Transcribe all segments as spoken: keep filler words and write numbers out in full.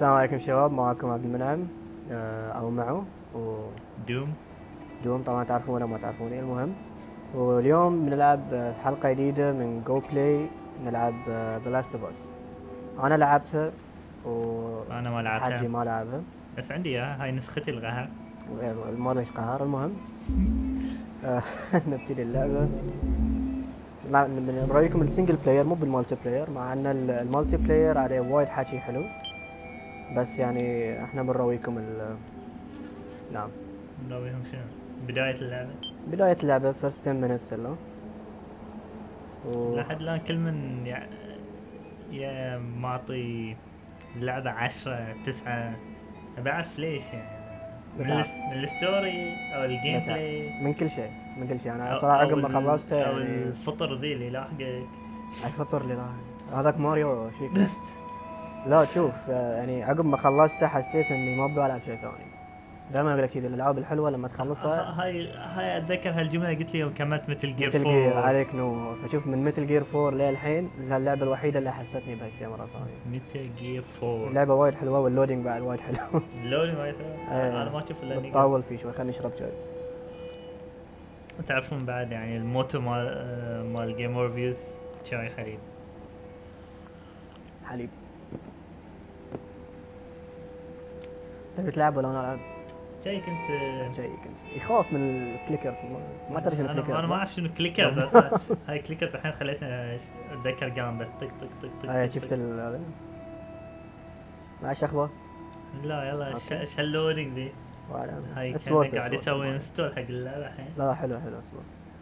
السلام عليكم شباب، معكم عبد المنعم او معه و دوم دوم. طبعا تعرفونه ما تعرفوني. المهم، واليوم بنلعب في حلقة جديدة من جو بلاي، نلعب ذا لاست اوف اس. انا لعبتها انا ما لعبتها، وحجي ما لعبها، بس عندي اياها. هاي نسختي القهر. ما ليش قهر. المهم نبتدي اللعبة. بنوريكم السنجل بلاير مو بالمالتي بلاير، مع ان المالتي بلاير عليه وايد حكي حلو، بس يعني احنا بنرويكم ال نعم نرويهم شنو؟ بداية اللعبة بداية اللعبة first ten minutes الا و... لحد الان كل من يع... يا معطي اللعبة عشرة تسعة. بعرف ليش يعني من, الاس... من الستوري او الجيم بلاي، من كل شيء من كل شيء. انا صراحة عقب ما خلصتها او يعني الفطر ذي اللي لاحقك. الفطر اللي لاحق هذاك ماريو شيك. لا شوف، يعني عقب ما خلصتها حسيت اني ما بلعب شيء ثاني. دائما اقول لك كذا، الالعاب الحلوه لما تخلصها. هاي هاي اتذكر هالجمله قلت لي يوم كملت مثل جير مثل جير عليك نور. فشوف من مثل جير فور للحين اللعبه الوحيده اللي حسيتني بهالشيء مره ثانيه. مثل جير فور اللعبه وايد حلوه، واللودينج بعد وايد حلو. اللودينج وايد حلو. انا ما اشوف الا طاول فيه شوي. خلينا نشرب شاي. تعرفون بعد يعني الموتو مال مال جيم ريفيوز شاي حليب. حليب. تبي تلعب ولا انا العب؟ شيء كنت شيء كنت يخاف من الكليكرز. ما تدري شنو الكليكرز. انا ما اعرف شنو الكليكرز اصلا. هاي كليكرز الحين خليتني اتذكر قام بس طق طق طق طق. اي شفت هذا. ماشي اخبار؟ لا يلا ايش هاللودينج ذي؟ هاي كان قاعد يسوي انستول حق اللعبه الحين. لا حلو حلو اسمع.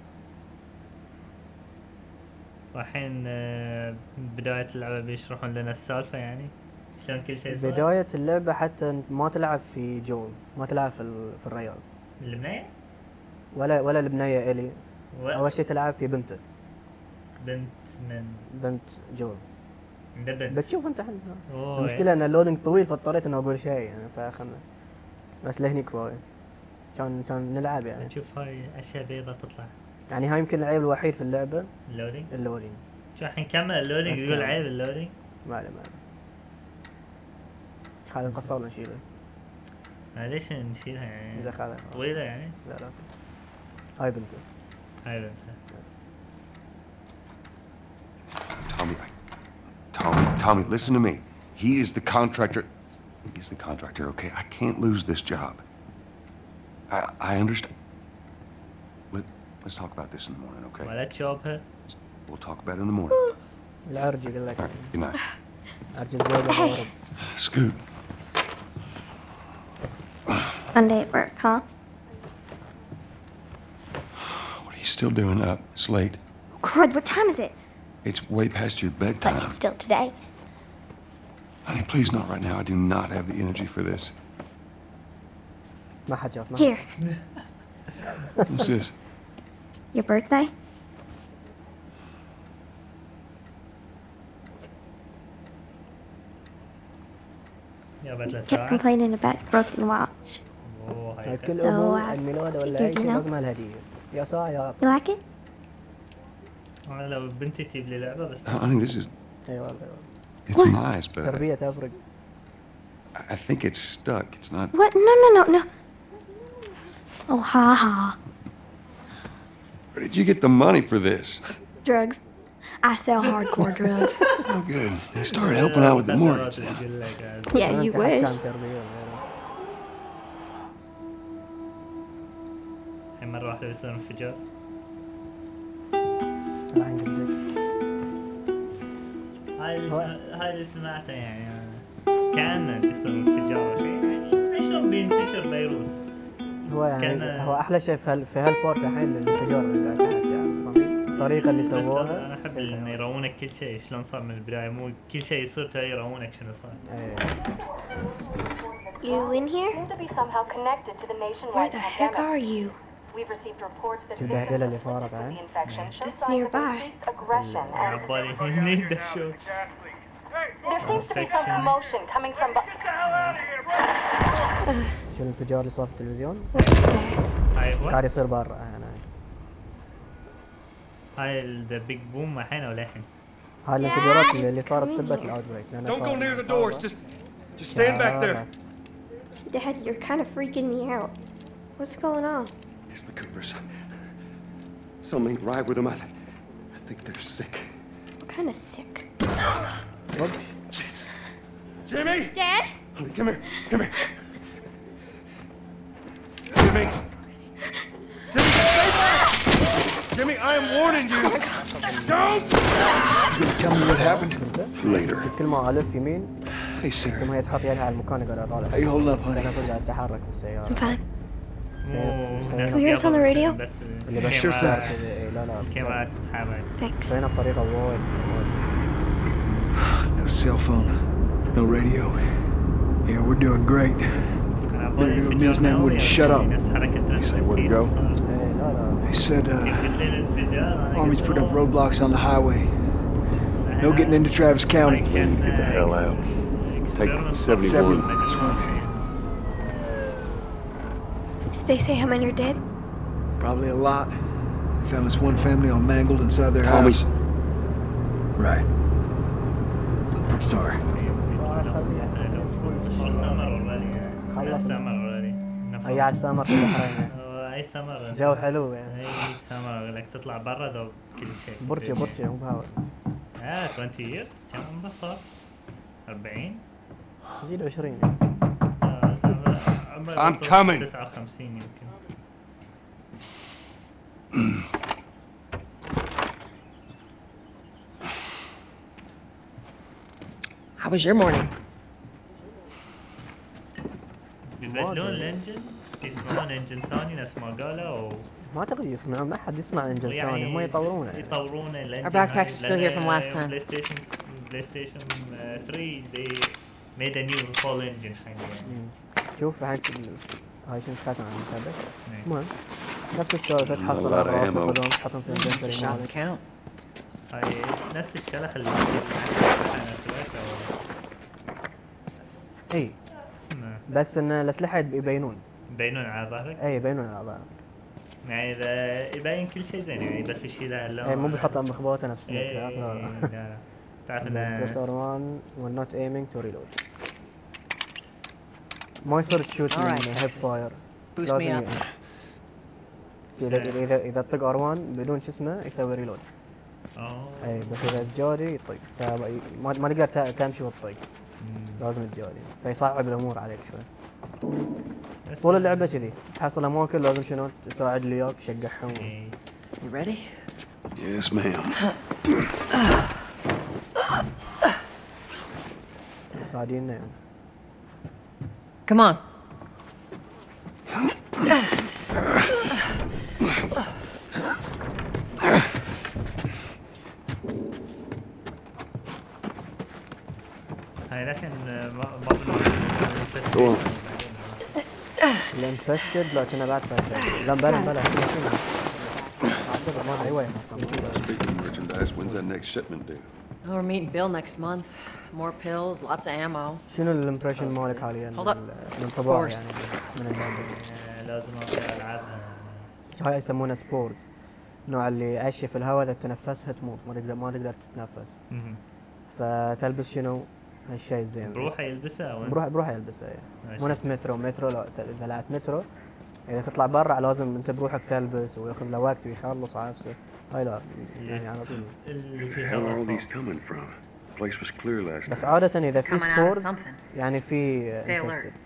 والحين بداية اللعبة بيشرحون لنا السالفة يعني شلون كل شيء صار. بداية اللعبة حتى ما تلعب في جون، ما تلعب في في الريال. البنية؟ ولا ولا البنية إلي. و... أول شيء تلعب في بنته. بنت من؟ بنت جون. ده بنت. بتشوف أنت الحين. المشكلة إن اللودينج طويل فاضطريت إني أقول شيء يعني فخلنا. بس لهني كفاية. كان كان نلعب يعني. نشوف هاي أشياء بيضة تطلع. يعني هاي يمكن العيب الوحيد في اللعبة. اللودينج؟ اللودينج. شو الحين كمل اللودينج يقول عيب اللودينج؟ ما عليه ما عليه. خلينا نقصر ولا نشيله؟ ليش نشيلها يعني؟ طويلة يعني؟ لا لا. هاي بنته. هاي بنته. Tommy, Tommy, Tommy, listen to me. He is the contractor. He's the contractor, okay? I can't lose this job. I I understand. Let, let's talk about this in the morning, okay? ولا تشوبها. We'll talk about it in the morning. العرج يقول لك. All right, good night. عرج الزوجة غارب. Scoot. Monday at work, huh? What are you still doing up? It's late. Crud, what time is it? It's way past your bedtime. But it's still today. Honey, please not right now. I do not have the energy for this. ما حد شاف. Here. What's this? Your birthday? Kept complaining about broken watch. كل أبو عيد ميلاد ولا أي شيء لازم الهدية. يا ساعة يا. You like it? أنا لو بنتي تجيب لي لعبة بس. Honey, this is. أيوة. It's nice, but. تربية تفرق. I think it's stuck. It's not. What? No, no, no, no. Oh, ha ha. Where did you get the money for this? Drugs. I sell hardcore drugs. Oh, good. You started helping out with the mortgage then. Yeah, you wish. الحين مرة واحدة بيصير انفجار. هاي هاي اللي سمعته يعني كأنه بيصير انفجار أو شيء يعني شلون بينتشر فيروس. هو يعني هو أحلى شيء في في هالبورت الحين الانفجار اللي قاعد تحت يعني الطريقة اللي سووها. أنا أحب إنه يرونك كل شيء شلون صار من البداية، مو كل شيء يصير ترى يرونك شنو صار. You in here? Where the heck are you? البهدلة اللي صارت عن. That's nearby. عبالي هني دشوا. There seems to be some commotion coming from. شو الانفجار اللي صار في التلفزيون؟ What is that? هاي هو؟ قاعد يصير برا هنا. هاي ذا بيج بوم الحين ولا الحين؟ هاي الانفجارات اللي صارت بسبة الاوت بريك. Don't go near the doors. Just Just stand back there. Dad, you're kind of freaking me out. What's going on? It's the Coopers. Something right with them. I, th I think they're sick. What kind of sick? Oops. Jimmy! Dad? Honey, come here. Come here. Jimmy! Jimmy, stay back! Jimmy, I am warning you! Don't! You gonna tell me what happened? Later. كل ما الف يمين Hey, Sarah. كل ما هي تحط يدها على المكان اللي قاعد اطالع How you holding up, انا honey? صرت قاعد اتحرك في I'm السياره fine. مو Can نفس we hear us on the قبل، radio? بس اللي بس Sure الكاميرا- كذا إيه، لا لا الكاميرا تتحرك. Thanks. سوينا بطريقه وايد وايد. No cell phone, no radio. Yeah, we're doing great. أنا أبغى Your انفجار newsman نووي wouldn't أو shut شيء، up. نفس حركة He said where to go? ريسبنتين. ايه لا لا He said uh, قلت لي الانفجار أنا Army's قلت put up له roadblocks on the highway. No أنا- getting into Travis County. I can, Get the uh, hell ex- out. experiment seventy-one. for That's one. Did they say how many are dead? Probably a lot. Found this one family all mangled inside their Tommy. house. Right. Sorry. خلص. خلص هي على السمر في البحرين اي سمر جو حلو يعني اي سمر لك تطلع برا ذوب كل شيء برجة برجة مو بهاول اه عشرين years كم عمره صار؟ أربعين زيد عشرين آه، عمره I'm وصل coming. تسعة وخمسين يمكن. How was your morning? يبدلون الانجن يصنعون انجن ثاني نفس ما قالوا او ما اعتقد يصنعون ما حد يصنع انجن يعني ثاني هم يطورونه يعني. يطورون الانجن. Our backpacks are still here from last time. بلاي ستيشن بلاي ستيشن ثري they made a new whole engine حاليا. مم. شوف الحين كل- هاي شو نسختها عن المسدس إيه. المهم نفس السالفة تحصل Not a lot of أغراض ammo. تاخذهم تحطهم في الانفنتوري Shots مالك count. هاي نفس الشلخ اللي يصير معك نفس الوقت او اي بس ان الاسلحة يبينون يبينون على ظهرك. اي يبينون على ظهرك يعني اذا يبين كل شيء زين يعني بس يشيلها اللون. اي مو بيحطها مخبوطة نفس سنيك إيه، عرفت؟ لا. لا لا. تعرف زين بريس ار انه واحد when not aiming to reload ما يصير تشوت من Alright, هيب Texas. فاير Boost me لازم up. ي- اذا اذا اذا اذا تطق ار واحد بدون شو اسمه يسوي ريلود اوه اي بس اذا تجاري يطق فما ما تقدر ت- تمشي وتطق مم. لازم تجاري فيصعب الامور عليك شوي بس- طول اللعبه كذي تحصل اماكن لازم شنو تساعد اللي وياك تشقعهم إيه. You ready? Yes, ma'am. مساعديننا يعني Come on. هاي لكن ما ما بالنسبة Go on. الانفستد لكنه بعد فتره لا بلا بلا كنا فينا اعتقد ما ادري وين اصلا موجوده Speaking of merchandise, when's that next shipment due? Oh, we're meeting Bill next month. More pills, lots of ammo. شنو الامبريشن مالك حاليا Hold up. ال- الانطباع Spores. يعني من اللعبه لازم اقدر العبها. هاي يسمونها سبورز نوع اللي اشياء في الهواء اذا تنفسها تموت ما تقدر ما تقدر تتنفس مهم. فتلبس شنو هالشيء الزين بروحه يلبسها او بروح بروح يلبسها يعني. ماشي. مو نفس مترو مترو لو ت- اذا لعبت مترو اذا تطلع برا لازم انت بروحك تلبس وياخذ له وقت ويخلص عافسه هاي لا يعني على طول اللي Where في the hell are all هواء. these coming from? The place was clear last بس night. عادة إذا في Coming out of سبورز something. يعني في Stay alert. انفستد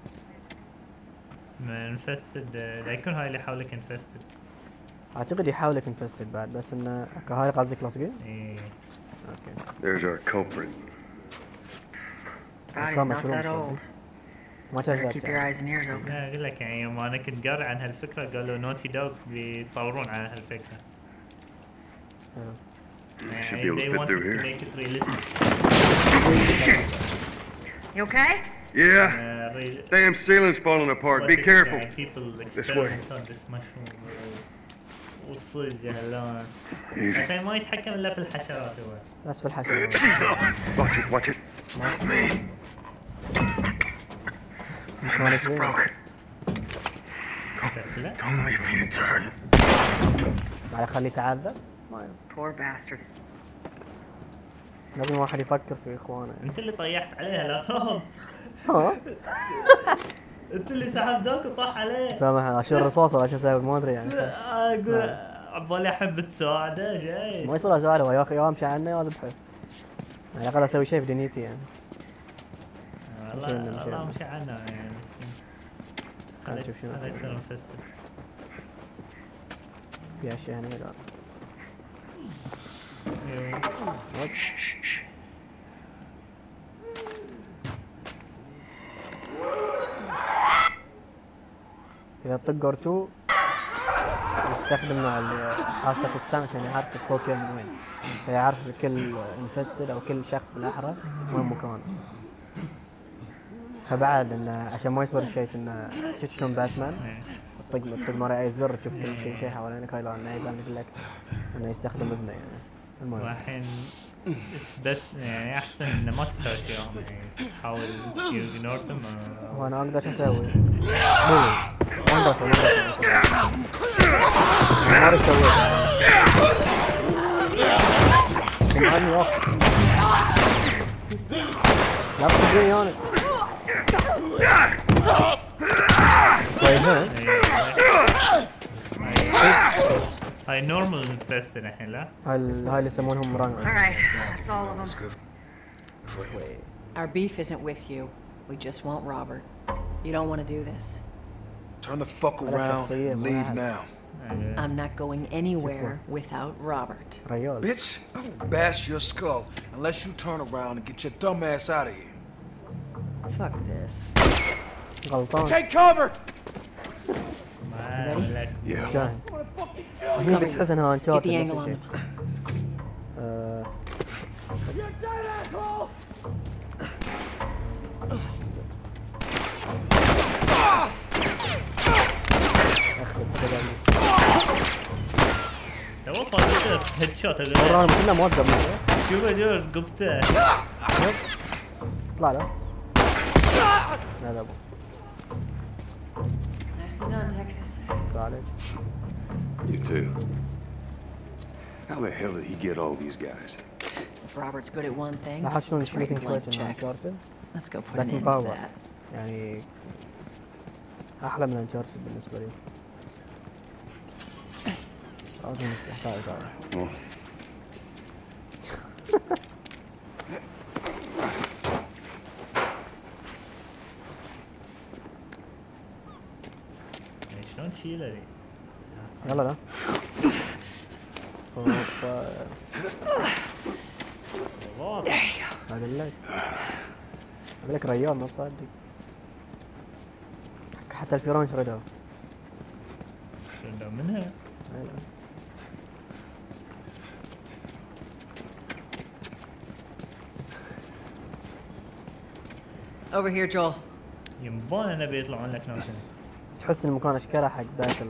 انفستد لا يكون هاي اللي حولك انفستد. اعتقد يحاولك انفستد بعد بس انه هاي قصدك لاصقين؟ ايه اوكي There's our culprit. Body's كان not مشروب that صدق old. ما Better كذبت keep your يعني eyes and ears open. لا اقول لك يعني يوم انا كنت قاري عن هالفكره قالوا نوتي دوغ بيطورون على هالفكره. حلو. Should be يعني able to they fit wanted through to here. make it realistic. You okay? Yeah. Uh, real- Damn ceiling's falling apart. what Be if, careful. uh, people way. experiment on this mushroom وصيد هاللون. Easy. عشان ما يتحكم الا في الحشرات هو. بس في الحشرة Watch it, watch it. مكانك زين تقتله؟ Don't leave me to turn. بعد خليه يتعذب ما Poor bastard. لازم واحد يفكر في اخوانه يعني. انت اللي طيحت عليها لا ها انت اللي سحب ذاك وطاح عليه. سامح اشيل رصاص ولا شو اسوي ما ادري يعني. اقول عبالي احب تساعده جاي ما يصير اساعده هو ياخذ يمشي عني واذبحه. على الاقل اسوي شيء في دنيتي يعني. والله والله مشي عنه يعني مسكين. خلينا نشوف شنو هذا يصير انفستد. في اشياء هنا لا. إذا طق ار تو يستخدم نوع حاسة السمع عشان يعرف الصوت جاي من وين، فيعرف كل انفستد أو كل شخص بالأحرى وين مكانه. فبعد إنه عشان ما يصير شيء إنه شلون باتمان تطق تطق مرة أي زر تشوف كل كل شيء حوالينك. هاي لا إنه يزعل لك إنه يستخدم إذنه يعني. المهم والحين اثبت يعني احسن انه ما تتهاوش وياهم يعني تحاول تيجنور ذم. هو انا اقدر شو اسوي؟ ما اقدر اسوي ما اقدر اسوي كم عني يا اخي لا تطقني انا طيب ها هاي نورمال انفستد الحين لا؟ هاي هاي اللي يسمونهم رانر. Our beef isn't with you. We just want Robert. You don't want to do this. Turn the fuck around and leave now. I'm not going anywhere without Robert. Bitch, I will bash your skull unless you turn around and get your dumb ass out of here. Fuck this. غلطان. Take cover. جاي. هني بتحس انها انشارتد نفس الشيء. تو وصل هيد شوت والله كنا موقف شوفه جور قبته اطلع له هذا ابو Nicely done, Texas. فعليك. You too. How the hell did he get all these guys? If Robert's good at one thing, لاحظت شلون it's writing الشوتنج blank شوي checks. انشارتد Let's go put بس an end to مطور that. يعني احلى من انشارتد بالنسبه لي. لازم يحتاج هذا. شلون تشيله ذي؟ يلا لا. اوبا. اقول لك اقول لك ريال ما تصدق. حتى الفيران شردوه. شردوه منها؟ Over here, Joel. ينبون نبي يطلعون لك ناس. تحس المكان اشكره حق باسل.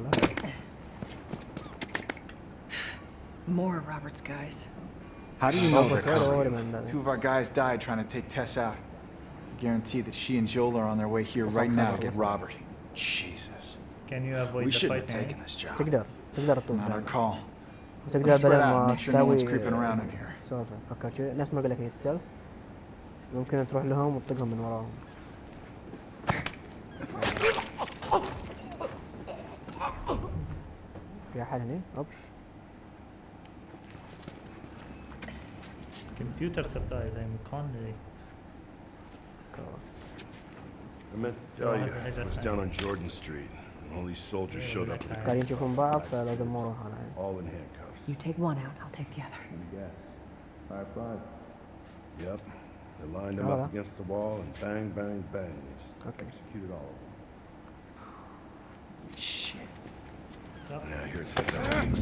More of Robert's guys. How do you know they're coming? Two of our guys died trying to take Tess out. I guarantee that she and Joel are on their way here right now to get Robert. Jesus. Can you avoid we the shouldn't fight? have taken this job. تقدر تقدر تطوف. Not our call. وتقدر بدل ما تسوي creeping around in here. سالفة. اوكي نفس ما قلت لك ستيلث. ممكن تروح لهم وتطقهم من وراهم. في أحد هنا؟ أوبش. كمبيوتر سبلاي زي مكان ذي. I meant to tell you, I was down on Jordan Street, and all these soldiers showed up. قاعدين يشوفون بعض فلازم ما أروح أنا. All in handcuffs. You take one out, I'll take the other. Yes. Fireflies. Yep. They lined them up against the wall and bang, bang, bang. They just executed all of them. Shit. Yeah, I hear it said that.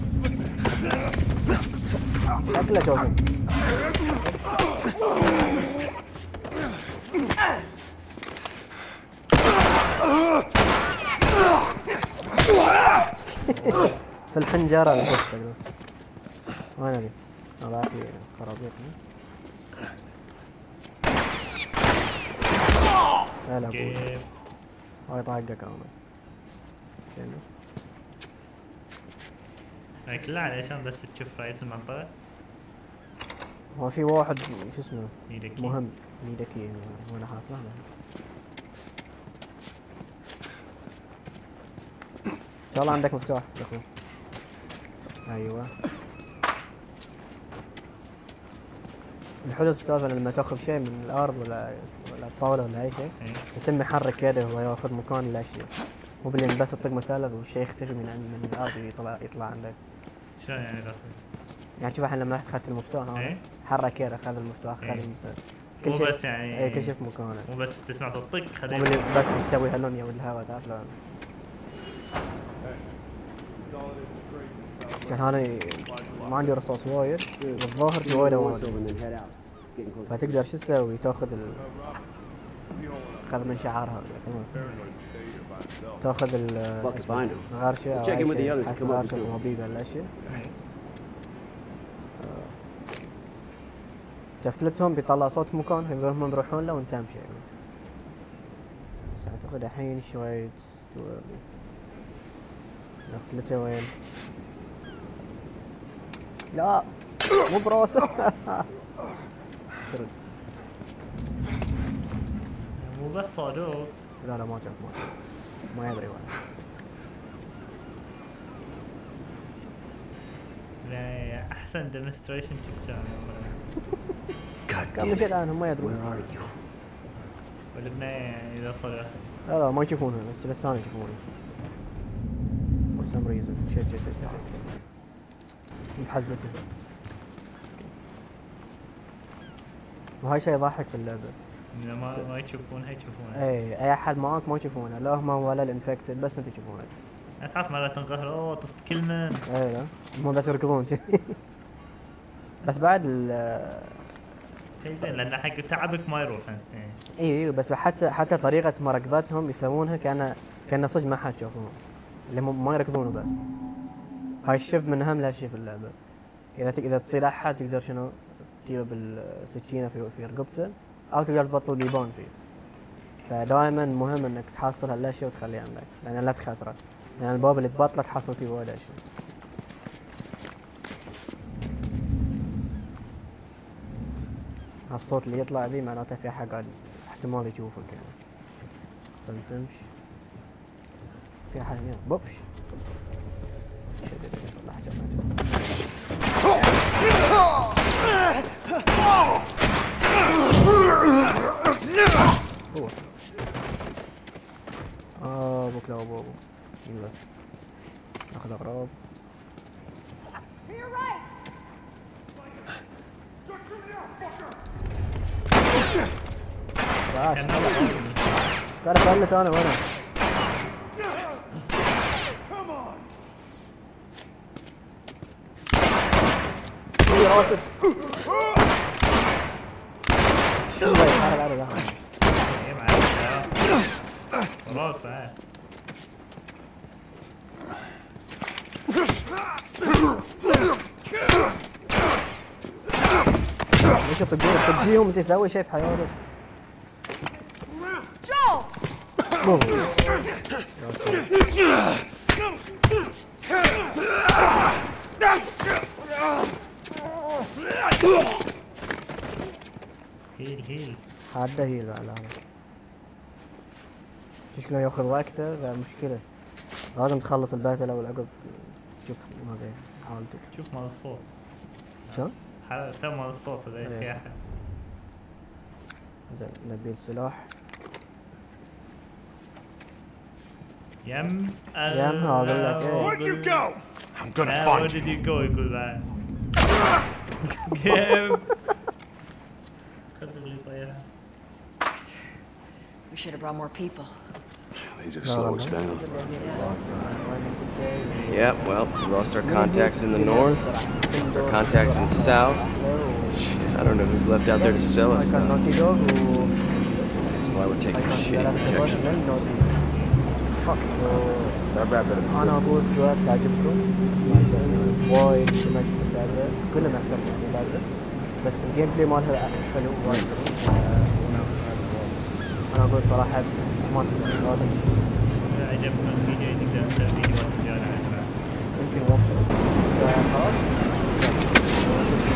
شكله شوفه. في الحنجرة اللي فوق شكله. وين هذي؟ والله في خرابيط. هلا ابوي. هاي طاقة كانت. شنو؟ هاي كلها علشان بس تشوف رئيس المنطقة؟ هو في واحد شو اسمه نيدكي. مهم نيدكي وانا حاصل له. ان شاء الله عندك مفتاح يا اخوي. ايوه. الحلو السالفه لما تاخذ شيء من الارض ولا ولا الطاوله ولا اي شيء يتم يحرك يده وهو ياخذ مكان الاشياء. مو باللي بس تطق مثلث والشيء يختفي من من الارض ويطلع يطلع عندك. شلون يعني داخل؟ يعني شوف الحين لما رحت اخذت المفتاح هذا حرك يده اخذ المفتاح اخذ المفتاح. كل شيء بس يعني اي كل شيء في مكانه. مو بس تسمع الطق خليه بس يسوي هالونيا والهواء تعرف لا. كان هاني ما عندي رصاص وايد والظاهر في وايد وايد فتقدر شو تسوي تاخذ ال خذ من شعرها كمان تاخذ الغرشه او اي شيء تحس غرشه طبيبه ولا شيء تفلتهم بيطلع صوت في مكان هم بيروحون له وانت امشي. بس اعتقد الحين شوي نفلته وين؟ لا مو براسه. شرد مو بس صادوق. لا لا ما شاف ما شاف ما يدري وين. لا احسن ديمونستريشن شفتها كم شيء الان هم ما يدرون. والبناية اذا صار لا لا ما يشوفونها بس بس انا يشوفوني. for some reason. شت شت شت شت محزته. وهاي شيء يضحك في اللعبة. ما ما يشوفونها يشوفونها. اي اي احد معاك ما يشوفونه لا هم ولا الانفكتد بس انت تشوفونه. تعرف مرات تنقهر اوه طفت كل من. اي لا هم بس يركضون كذي. بس بعد ال شيء زين لان حق تعبك ما يروح انت. اي اي بس حتى حتى طريقة مركضتهم يسوونها كأنه كأنه صدق ما حد يشوفهم. اللي ما يركضونه بس. هاي الشيف من اهم الاشياء في اللعبة. اذا اذا تصير احد تقدر شنو تجيبه بالسكينة في في رقبته او تقدر تبطل بيبان فيه. فدائما مهم انك تحصل هالاشياء وتخليه عندك لان لا تخسره. لان الباب اللي تبطله تحصل فيه وايد اشياء. هالصوت اللي يطلع ذي معناته في احد قاعد احتمال يشوفك يعني. فانتمش في احد هنا بوبش. شدد لحظة هو اه ابوك لا ابو ابو يلا ناخذ اغراض. بس ايش قاعد افلت انا وانا شو راسك شو اللي يحارب على ظهري اي معك خلاص بعد ليش يطقون طقيهم انت تسوي شيء في حياتك. جو هيل هيل حاده هيل بعد هذا شكله ياخذ وقته مشكلة لازم تخلص البيت الاول عقب شوف هذا حالتك شوف مال الصوت شلون؟ سوي مال الصوت هذا في احد. زين نبي السلاح يم يم هقول لك ايه Where'd you go? I'm gonna uh, find where did you go يقول بعد. خذ اللي طيرها. We should have brought more people. They just slow us down. Yeah, well, we lost our contacts in the north, our contacts in the south. Shit, I don't know who's left out there to sell us stuff. This is why we're taking shitty protection. انا اقول فيديوهات تعجبكم ما عجبتني وايد اندمجت في اللعبه فيلم اكثر من اللعبه بس الجيم بلاي مالها حلو وايد حلو. انا اقول صراحه حماس لازم تشوف. اذا عجبكم الفيديو نقدر نسوي فيديوهات زياده عن يمكن وقت خلاص